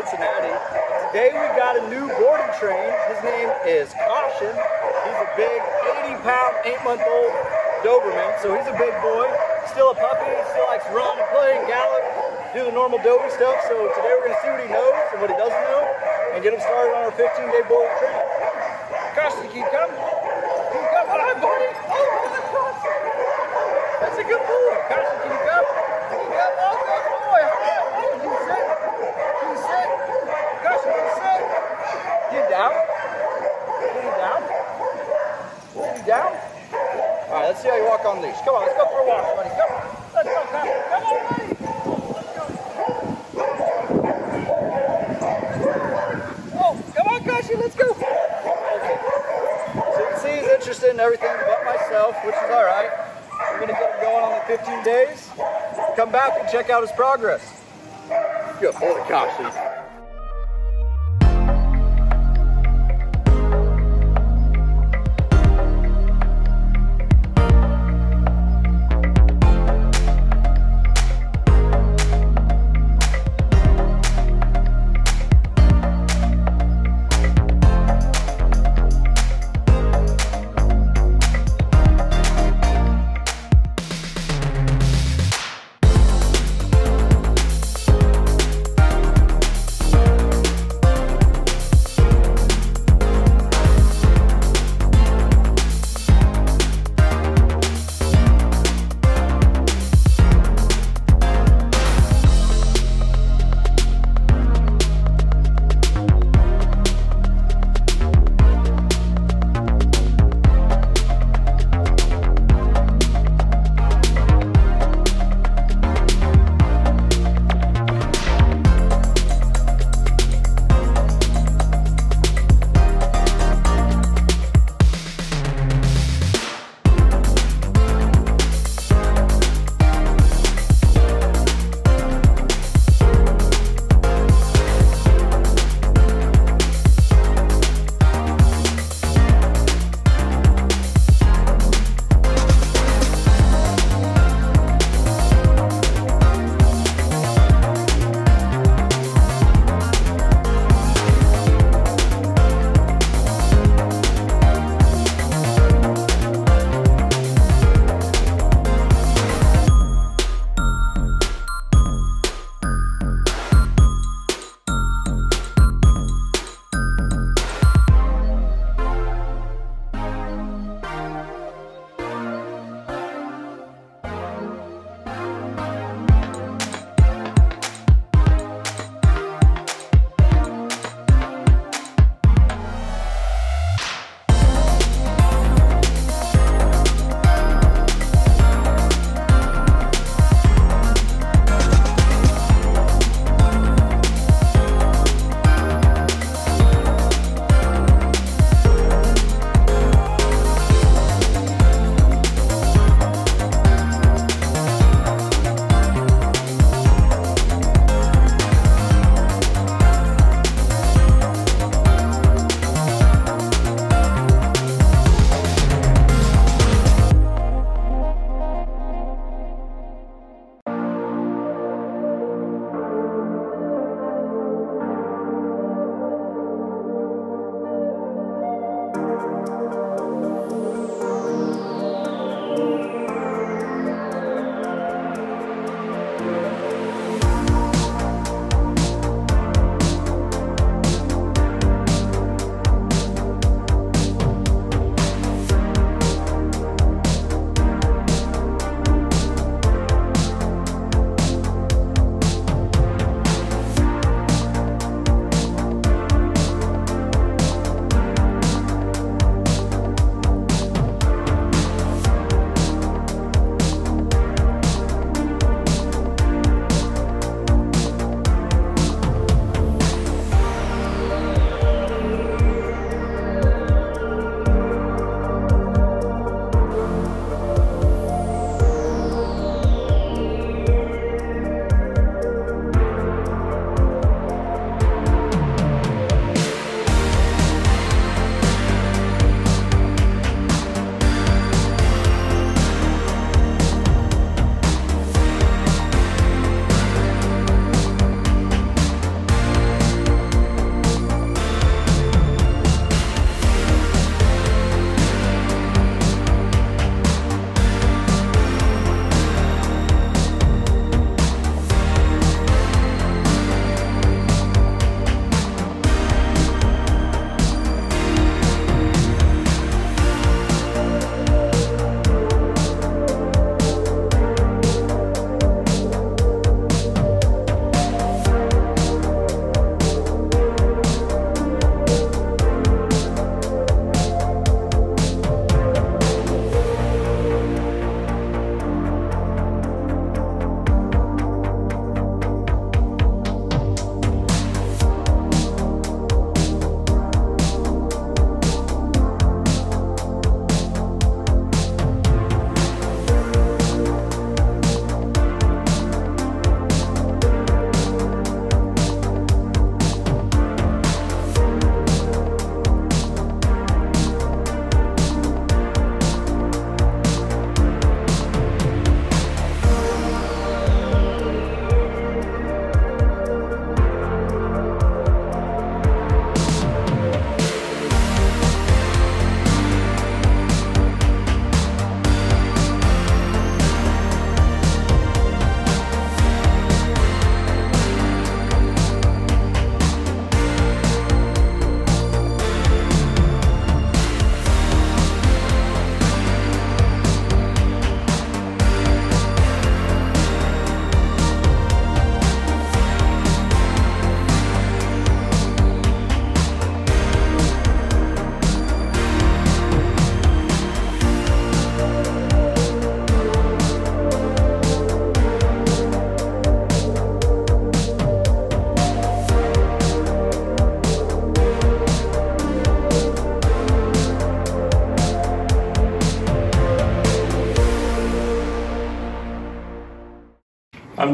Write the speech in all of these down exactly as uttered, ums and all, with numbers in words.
Cincinnati. Today we got a new boarding train. His name is Caution. He's a big eighty pound, eight month old Doberman, so he's a big boy. Still a puppy, still likes to run and play and gallop, do the normal Dobie stuff. So today we're gonna see what he knows and what he doesn't know and get him started on our fifteen day boarding train. Caution, can you come? Can you come? All right, buddy. Oh, my gosh. That's a good boy. Caution, can you come? Can you come? Oh, good boy. All right. Oh, can you sit? Can you sit? Caution, can you sit? Get down. Get down. Get down. All right, let's see how you walk on leash. Come on, let's go for a walk, buddy. Come on. Let's go, Caution. Come on, buddy. Let's go. Oh, come on, Caution. Let's go. Okay. So you can see he's interested in everything but myself, which is all right. We're going to get him going on the fifteen days. Come back and check out his progress. Good boy, Caution.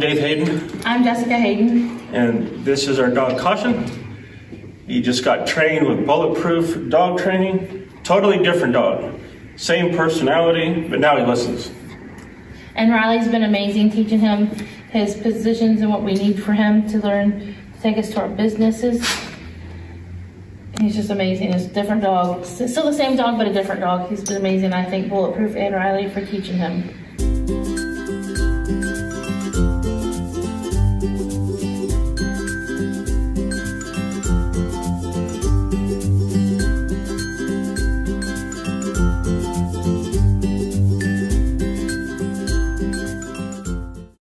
Dave Hayden. I'm Jessica Hayden. And this is our dog Caution. He just got trained with Bulletproof dog training. Totally different dog. Same personality, but now he listens. And Riley's been amazing, teaching him his positions and what we need for him to learn to take us to our businesses. He's just amazing. It's a different dog. It's still the same dog, but a different dog. He's been amazing. I thank Bulletproof and Riley for teaching him.